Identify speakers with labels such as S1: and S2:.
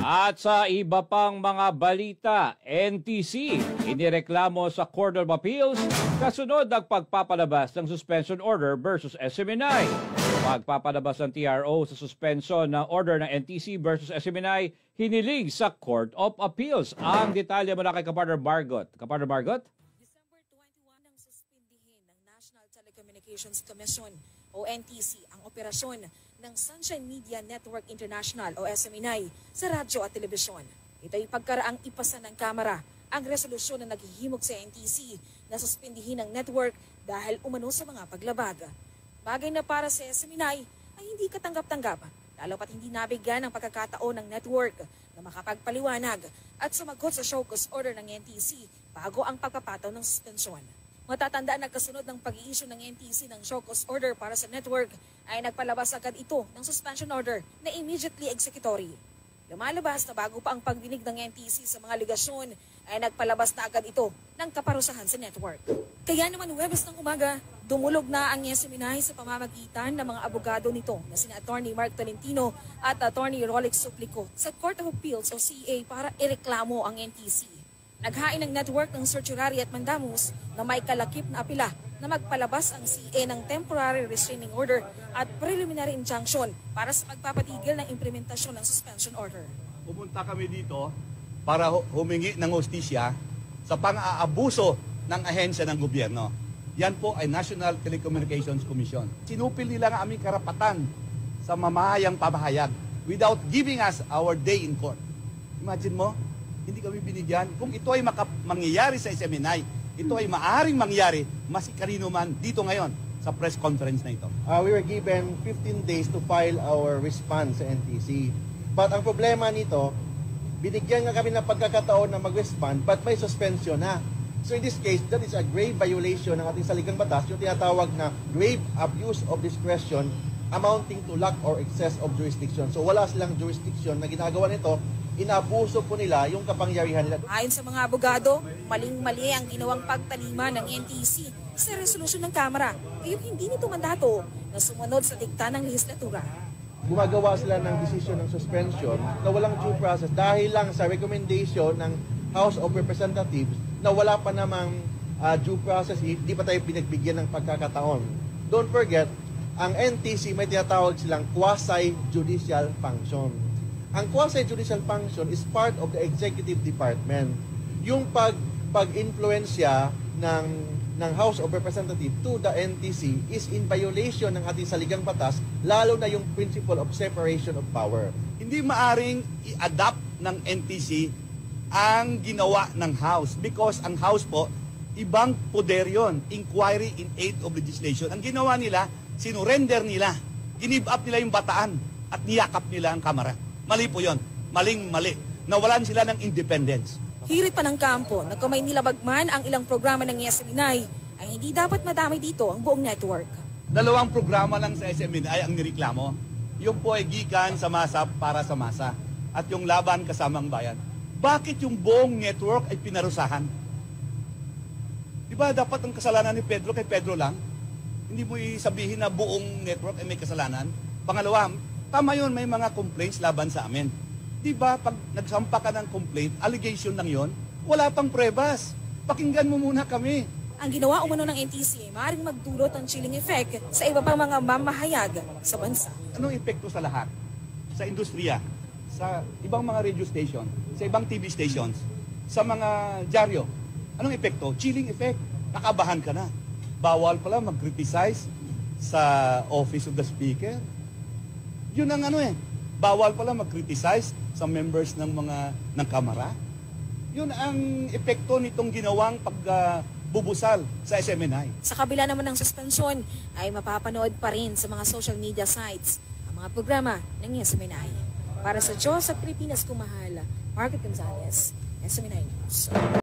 S1: At sa iba pang mga balita, NTC inireklamo sa Court of Appeals kasunod ng pagpapalabas ng suspension order versus SMNI. Pagpapalabas ng TRO sa suspension ng order ng NTC versus SMNI hiniling sa Court of Appeals. Ang detalye mula kay Kapartner Margot. Kapartner Margot?
S2: December 21 nang suspindihin ng National Telecommunications Commission o NTC ang operasyon ng Sunshine Media Network International o SMNI sa radyo at telebisyon. Ito'y pagkaraang ipasa ng Kamara ang resolusyon na naghihimok sa NTC na suspindihin ang network dahil umano sa mga paglabag. Bagay na para sa SMNI ay hindi katanggap-tanggap, lalo pat hindi nabigyan ng pagkakataon ng network na makapagpaliwanag at sumagot sa show cause order ng NTC bago ang pagpapataw ng suspensyon. Matatandaan na kasunod ng pag-i-issue ng NTC ng show cause order para sa network ay nagpalabas agad ito ng suspension order na immediately executory. Lumalabas na bago pa ang pagdinig ng NTC sa mga aligasyon ay nagpalabas na agad ito ng kaparusahan sa network. Kaya naman Huwebes ng umaga, dumulog na ang SMNI sa pamamagitan ng mga abogado nito na sina Attorney Mark Tolentino at Attorney Rolex Suplico sa Court of Appeals o CA para ireklamo ang NTC. Naghain ng network ng certiorari at mandamus na may kalakip na apela na magpalabas ang CA ng temporary restraining order at preliminary injunction para sa pagpapatigil ng implementasyon ng suspension order.
S3: Pumunta kami dito para humingi ng hustisya sa pang-aabuso ng ahensya ng gobyerno. Yan po ay National Telecommunications Commission. Sinupil nila ang aming karapatan sa mamahayang pamahayag without giving us our day in court. Imagine mo, hindi kami binigyan. Kung ito ay mangyayari sa SMNI, ito ay maaring mangyari mas kanino man dito ngayon sa press conference na ito.
S4: We were given 15 days to file our response sa NTC. But ang problema nito, binigyan nga kami ng pagkakataon na mag-respond but may suspension na. So in this case, that is a grave violation ng ating saligang batas, yung tinatawag na grave abuse of discretion amounting to lack or excess of jurisdiction. So wala silang jurisdiction na ginagawa nito, inabuso po nila yung kapangyarihan nila.
S2: Ayon sa mga abogado, maling-mali ang ginawang pagtalima ng NTC sa resolusyon ng Kamara, kayong hindi nito mandato na sumunod sa dikta ng lehislatura.
S4: Gumagawa sila ng desisyon ng suspension na walang due process dahil lang sa recommendation ng House of Representatives na wala pa namang due process, hindi pa tayo pinagbigyan ng pagkakataon. Don't forget, ang NTC may tinatawag silang quasi-judicial function. Ang quasi-judicial function is part of the executive department. Yung pag-influensya ng House of Representatives to the NTC is in violation ng ating saligang batas, lalo na yung principle of separation of power.
S3: Hindi maaring i-adapt ng NTC ang ginawa ng House because ang House po, ibang poder yon, inquiry in aid of legislation. Ang ginawa nila, sinurrender nila, ginib up nila yung bataan at niyakap nila ang Kamara. Mali po yun. Maling-mali. Nawalan sila ng independence.
S2: Hirit pa ng kampo na kung may nilabagman ang ilang programa ng SMNI, ay hindi dapat madamay dito ang buong network.
S3: 2 programa lang sa SMNI ang nireklamo. Yung po ay gikan sa masa para sa masa at yung laban kasamang bayan. Bakit yung buong network ay pinarusahan? Di ba dapat ang kasalanan ni Pedro kay Pedro lang? Hindi mo isabihin na buong network ay may kasalanan. Pangalawa, tama yun, may mga complaints laban sa amin. Di ba pag nagsampa ka ng complaint, allegation lang yon, wala pang prebas. Pakinggan mo muna kami.
S2: Ang ginawa umano ng NTC ay maaaring magdulot ng chilling effect sa iba pang mga mamahayag sa bansa.
S3: Anong epekto sa lahat? Sa industriya, sa ibang mga radio station, sa ibang TV stations, sa mga dyaryo. Anong epekto? Chilling effect. Nakabahan ka na. Bawal pala mag-criticize sa office of the speaker. Yun ang bawal pala mag-criticize sa members ng Kamara. Yun ang epekto nitong ginawang pagbubusal sa SMNI.
S2: Sa kabila naman ng suspensyon ay mapapanood pa rin sa mga social media sites ang mga programa ng SMNI. Para sa Diyos at Pilipinas Kumahal, Margaret Gonzalez, SMNI News.